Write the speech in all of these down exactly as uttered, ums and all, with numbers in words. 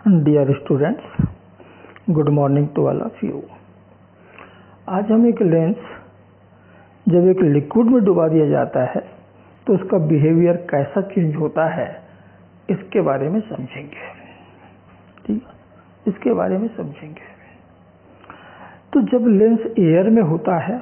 Dear students, good morning to all of you. आज हम एक लेंस जब एक लिक्विड में डुबा दिया जाता है तो उसका बिहेवियर कैसा चेंज होता है इसके बारे में समझेंगे। ठीक, इसके बारे में समझेंगे। तो जब लेंस एयर में होता है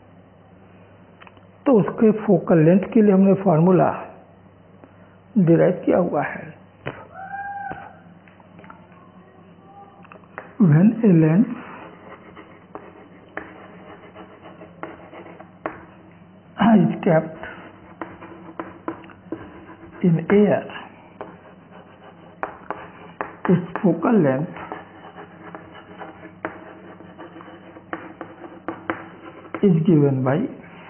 तो उसके फोकल लेंथ के लिए हमने फार्मूला डिराइव किया हुआ है। When a lens is kept in air, its focal length is given by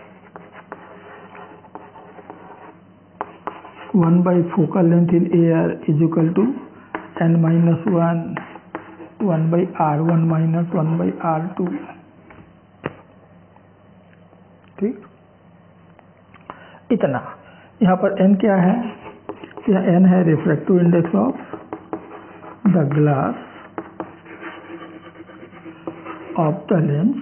one by focal length in air is equal to n minus one one by R one minus one by R two. ठीक, इतना। यहाँ पर n क्या है? यह n है refractive index of the glass of the lens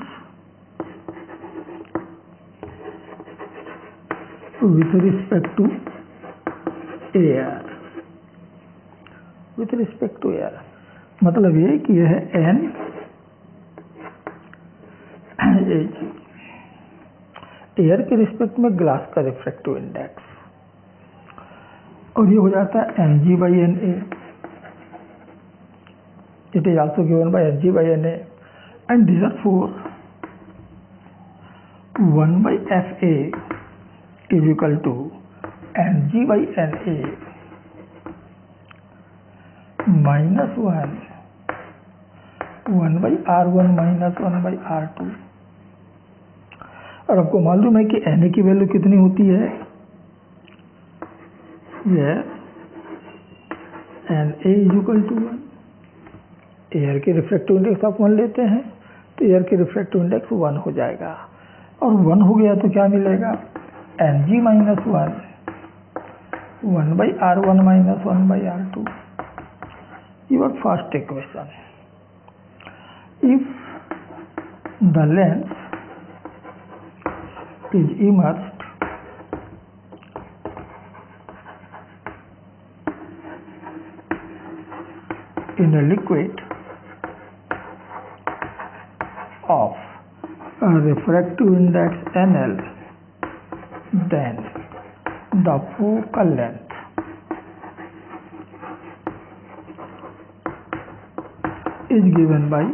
with respect to air. With respect to air मतलब ये कि यह है एन एयर के रिस्पेक्ट में ग्लास का रिफ्रैक्टिव इंडेक्स, और ये हो जाता है N G by N A. It is also given by N G by N A and therefore one by F A is equal to N G by N A minus one one by R one minus one by R two. और आपको मालूम है कि N A की value कितनी होती है? यह N A is equal to one. Air के रिफ्रैक्टिव इंडेक्स आप वन लेते हैं तो एयर के रिफ्रैक्टिव इंडेक्स वन हो जाएगा, और वन हो गया तो क्या मिलेगा? N G minus one one by R one minus one by R two. Your first equation. If the lens is immersed in a liquid of a refractive index N L, then the focal length is given by,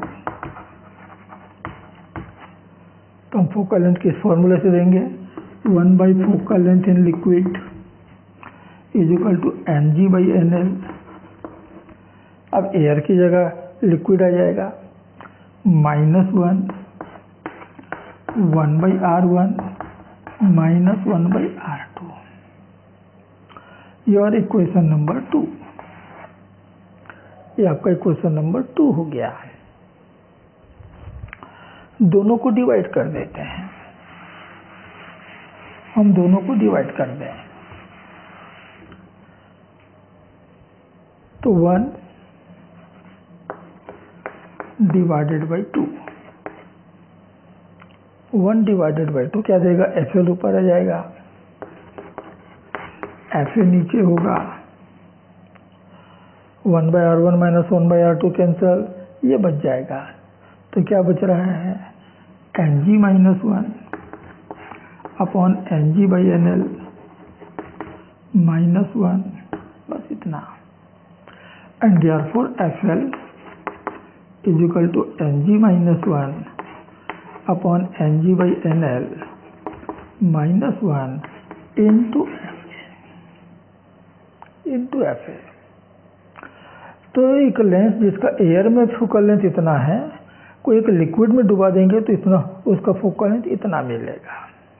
तो हम focal length के फॉर्मूले से देंगे one by focal length in liquid is equal to N G by N L. अब air की जगह liquid आ जाएगा, minus one one by R one minus one by R two. Your equation number two. ये आपका equation number to हो गया। दोनों को डिवाइड कर देते हैं। हम दोनों को डिवाइड कर दें तो one divided by two, one divided by two क्या देगा? एफ एल ऊपर आ जाएगा, एफ ए नीचे होगा, one by R one minus one by R two cancel, ये बच जाएगा। तो क्या बच रहा है? N G minus one upon N G by N L minus one, बस इतना। And therefore F L is equal to N G minus one upon N G by N L minus one into into F A. तो एक lens जिसका air में focal length इतना है, को एक लिक्विड में डुबा देंगे तो इतना उसका फोकल लेंथ इतना मिलेगा।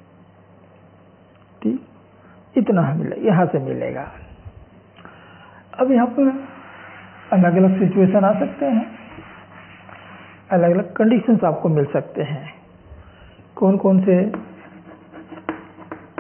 ठीक, इतना मिलेगा, यहाँ से मिलेगा। अब यहाँ पर अलग अलग सिचुएशन आ सकते हैं, अलग अलग कंडीशंस आपको मिल सकते हैं। कौन कौन से?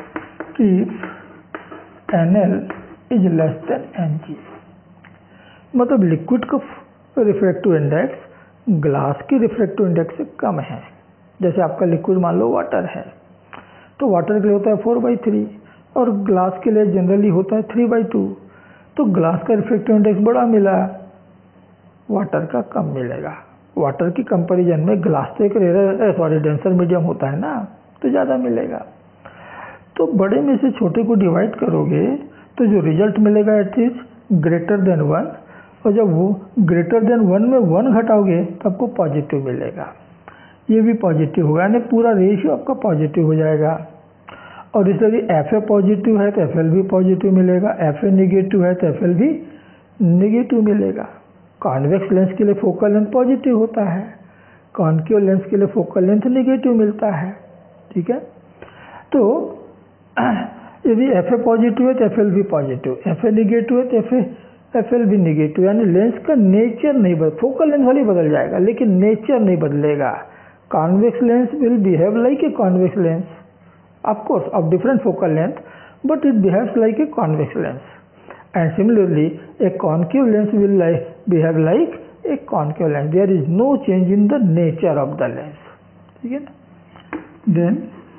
कि N L is less than N G. मतलब लिक्विड का रिफ्रैक्टिव इंडेक्स ग्लास की रिफ्रैक्टिव इंडेक्स से कम है। जैसे आपका लिक्विड मान लो वाटर है, तो वाटर के लिए होता है फोर बाई थ्री और ग्लास के लिए जनरली होता है थ्री बाई टू। तो ग्लास का रिफ्रैक्टिव इंडेक्स बड़ा मिला, वाटर का कम मिलेगा। वाटर की कंपैरिजन में ग्लास तो एक रेयर सॉरी डेंसर मीडियम होता है ना, तो ज़्यादा मिलेगा। तो बड़े में से छोटे को डिवाइड करोगे तो जो रिजल्ट मिलेगा it is greater than one, और जब वो ग्रेटर देन वन में वन घटाओगे तो आपको पॉजिटिव मिलेगा। ये भी पॉजिटिव होगा, यानी पूरा रेशियो आपका पॉजिटिव हो जाएगा। और इसलिए एफ ए पॉजिटिव है तो एफ एल भी पॉजिटिव मिलेगा, एफ ए निगेटिव है तो एफ एल भी निगेटिव मिलेगा। कॉन्वेक्स लेंस के लिए फोकल लेंथ पॉजिटिव होता है, कॉन्केव लेंस के लिए फोकल लेंथ निगेटिव मिलता है। ठीक है, तो यदि एफ ए पॉजिटिव है तो एफ एल भी पॉजिटिव, एफ ए निगेटिव है तो एफ ए एफ एल भी निगेटिव, यानी लेंस का नेचर नहीं बदल, फोकल लेंथ वाली बदल जाएगा लेकिन नेचर नहीं बदलेगा। Convex lens will behave like a convex lens of course of different focal length, but it behaves like a convex lens, and similarly a concave lens will like behave like a concave lens. There is no change in the nature of the lens. ठीक है ना? Then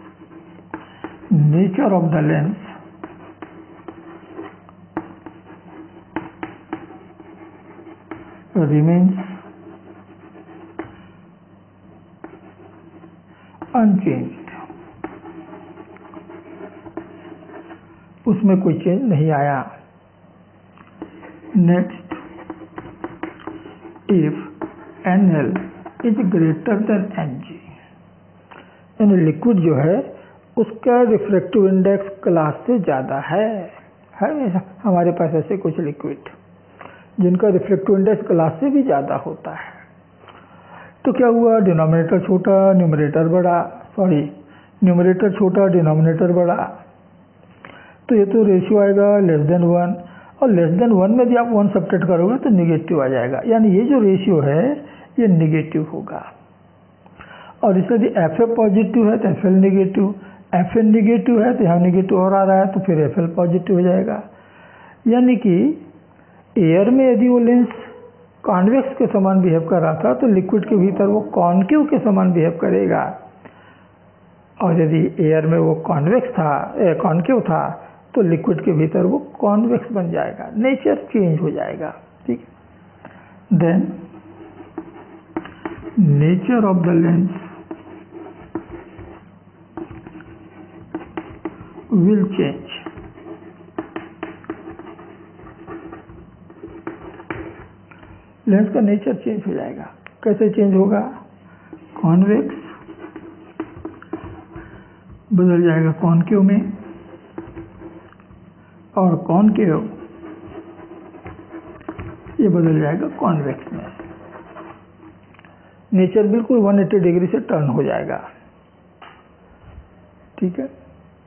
nature of the lens remains unchanged. उसमें कोई change नहीं आया। Next, if N L is greater than N G, यानी liquid जो है उसका रिफ्रैक्टिव इंडेक्स ग्लास से ज़्यादा है। है हमारे पास ऐसे कुछ लिक्विड जिनका रिफ्रैक्टिव इंडेक्स ग्लास से भी ज़्यादा होता है। तो क्या हुआ, डिनोमिनेटर छोटा न्यूमरेटर बड़ा, सॉरी न्यूमरेटर छोटा डिनोमिनेटर बड़ा, तो ये तो रेशियो आएगा लेस देन वन, और लेस देन वन में भी आप वन सब्ट्रैक्ट करोगे तो निगेटिव आ जाएगा, यानी ये जो रेशियो है ये निगेटिव होगा। और इसलिए एफ ए पॉजिटिव है तो F L negative, F A negative है तो यहाँ निगेटिव और आ रहा है तो फिर एफ एल पॉजिटिव हो जाएगा। यानी कि एयर में यदि वो लेंस कॉन्वेक्स के समान बिहेव कर रहा था तो लिक्विड के भीतर वो कॉन्केव के समान बिहेव करेगा, और यदि एयर में वो कॉन्वेक्स था कॉन्केव था तो लिक्विड के भीतर वो कॉन्वेक्स बन जाएगा, नेचर चेंज हो जाएगा। ठीक है, then nature of the lens will change. Lens का नेचर चेंज हो जाएगा। कैसे चेंज होगा, कॉन्वेक्स बदल जाएगा कॉन्केव में, और कॉन्केव ये बदल जाएगा कॉन्वेक्स में। नेचर बिल्कुल एक सौ अस्सी डिग्री से टर्न हो जाएगा। ठीक है,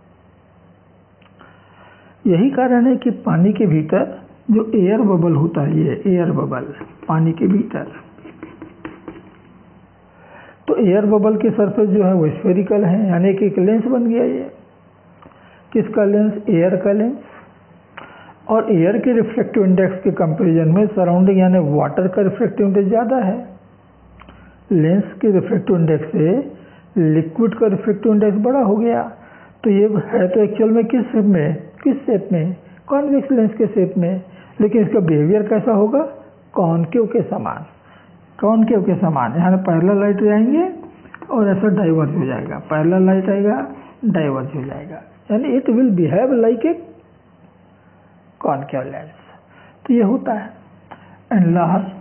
यही कारण है कि पानी के भीतर जो एयर बबल होता है, ये एयर बबल पानी के भीतर, तो एयर बबल के सरफेस जो है वो स्फेरिकल है, यानी कि एक लेंस बन गया। ये किसका लेंस, एयर का लेंस। और एयर के रिफ्रैक्टिव इंडेक्स के कंपैरिजन में सराउंडिंग यानी वाटर का रिफ्रैक्टिव इंडेक्स ज़्यादा है। लेंस के रिफ्रैक्टिव इंडेक्स से लिक्विड का रिफ्रैक्टिव इंडेक्स बड़ा हो गया। तो ये है तो एक्चुअल में किस शेप में, किस शेप में, कॉन्वेक्स लेंस के शेप में, लेकिन इसका बिहेवियर कैसा होगा, कॉन्केव के समान, कॉन्केव के समान। यहाँ पैरेलल लाइट आएंगे और ऐसा डाइवर्ज हो जाएगा, पैरेलल लाइट आएगा डाइवर्ज हो जाएगा, यानी it will behave like a concave lens. तो ये होता है। And last,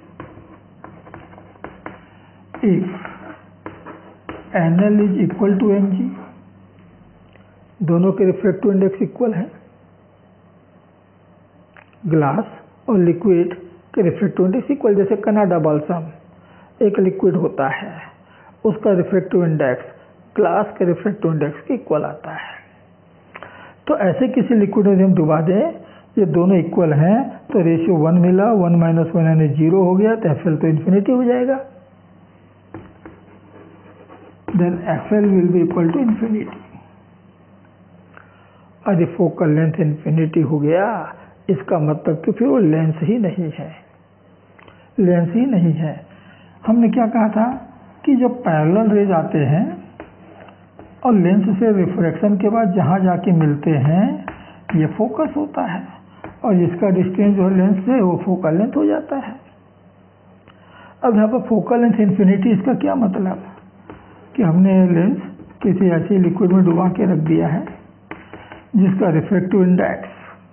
if N L is equal to N G, दोनों के रिफ्रैक्टिव इंडेक्स इक्वल है, ग्लास और लिक्विड के रिफ्रैक्टिव इंडेक्स इक्वल। जैसे कनाडा बाल्सम एक लिक्विड होता है, उसका रिफ्रैक्टिव इंडेक्स ग्लास के रिफ्रैक्टिव इंडेक्स के इक्वल आता है। तो ऐसे किसी लिक्विड में हम डुबा दें, ये दोनों इक्वल हैं, तो रेशियो वन मिला, वन माइनस वन यानी जीरो हो गया, तो एफ एल तो इन्फिनिटी हो जाएगा। Then F L will be equal to infinity. यदि फोकल लेंथ इन्फिनिटी हो गया, इसका मतलब कि फिर वो लेंस ही नहीं है, लेंस ही नहीं है। हमने क्या कहा था कि जब पैरेलल रेज आते हैं और लेंस से रिफ्रैक्शन के बाद जहाँ जाके मिलते हैं ये फोकस होता है, और इसका डिस्टेंस जो है लेंस से वो फोकल लेंथ हो जाता है। अब यहाँ पर फोकल लेंथ इन्फिनिटी, इसका क्या मतलब कि हमने लेंस किसी ऐसे लिक्विड में डुबा के रख दिया है जिसका रिफ्रैक्टिव इंडेक्स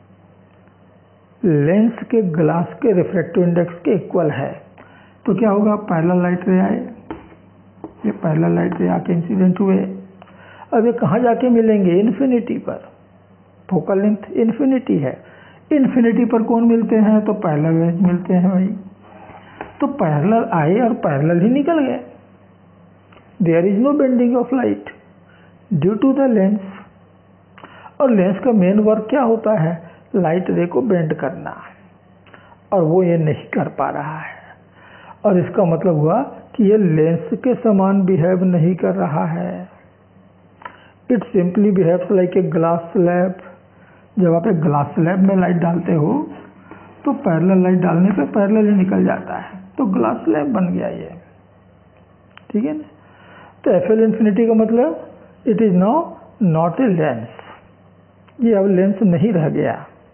लेंस के ग्लास के रिफ्रैक्टिव इंडेक्स के इक्वल है, तो क्या होगा, पैरेलल लाइट रे आए, ये पैरेलल लाइट रे आके इंसिडेंट हुए। अब ये कहाँ जाके मिलेंगे, इन्फिनिटी पर, फोकल लेंथ इन्फिनिटी है, इन्फिनिटी पर कौन मिलते हैं, तो पैरेलल रेज मिलते हैं भाई। तो पैरेलल आए और पैरेलल ही निकल गए। There is no bending of light due to the lens. और लेंस का मेन वर्क क्या होता है, लाइट रे को बेंड करना, और वो ये नहीं कर पा रहा है। और इसका मतलब हुआ कि ये लेंस के समान बिहेव नहीं कर रहा है, it simply behaves like a glass slab. जब आप एक ग्लास स्लैब में लाइट डालते हो तो पैरेलल लाइट डालने पे पैरेलल ही निकल जाता है, तो ग्लास स्लैब बन गया ये, ठीक है ना। तो एफ एल इन्फिनिटी का मतलब it is now not a lens, ये अब लेंस नहीं रह गया,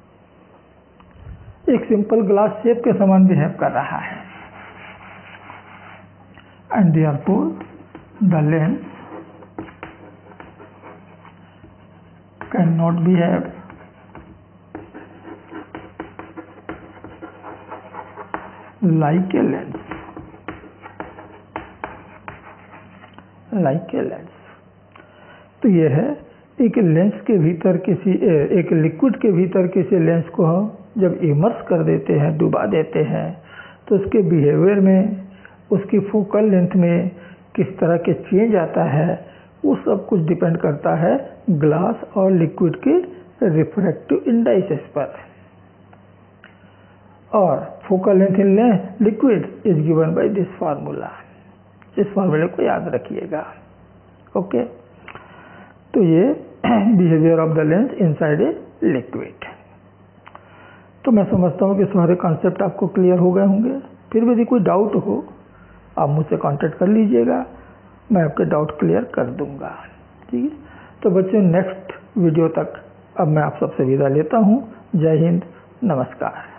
एक सिंपल ग्लास शेप के समान बिहेव कर रहा है। And therefore the lens can not behave like a lens, like a lens। तो ये है एक लेंस के भीतर किसी एक लिक्विड के भीतर किसी लेंस को हम जब इमर्स कर देते हैं, डुबा देते हैं, तो उसके बिहेवियर में, उसकी फोकल लेंथ में किस तरह के चेंज आता है, वो सब कुछ डिपेंड करता है ग्लास और लिक्विड के रिफ्रैक्टिव इंडाइसेस पर। और focal length in liquid is given by this formula, इस फार्मूले को याद रखिएगा, ओके। तो ये behaviour of the lens inside a liquid. तो मैं समझता हूँ कि सारे कॉन्सेप्ट आपको क्लियर हो गए होंगे। फिर भी यदि कोई डाउट हो आप मुझसे कांटेक्ट कर लीजिएगा, मैं आपके डाउट क्लियर कर दूंगा, ठीक है। तो बच्चों नेक्स्ट वीडियो तक अब मैं आप सबसे विदा लेता हूँ। जय हिंद, नमस्कार।